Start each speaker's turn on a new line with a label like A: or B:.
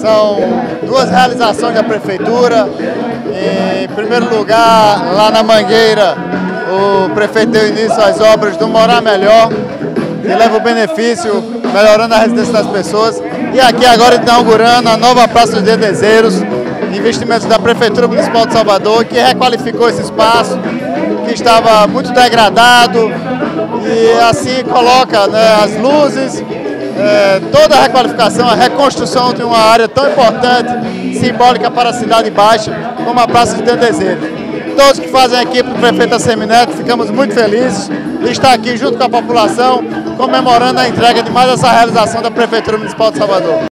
A: São duas realizações da Prefeitura. Em primeiro lugar, lá na Mangueira, o prefeito deu início às obras do Morar Melhor, que leva o benefício, melhorando a residência das pessoas. E aqui agora inaugurando a nova Praça dos Dedezeiros, investimentos da Prefeitura Municipal de Salvador, que requalificou esse espaço, que estava muito degradado, e assim coloca, né, as luzes, toda a requalificação, a reconstrução de uma área tão importante, simbólica para a Cidade Baixa, como a Praça dos Dedezeiros. Todos que fazem a equipe do prefeito Assemineto, ficamos muito felizes de estar aqui junto com a população, comemorando a entrega de mais essa realização da Prefeitura Municipal de Salvador.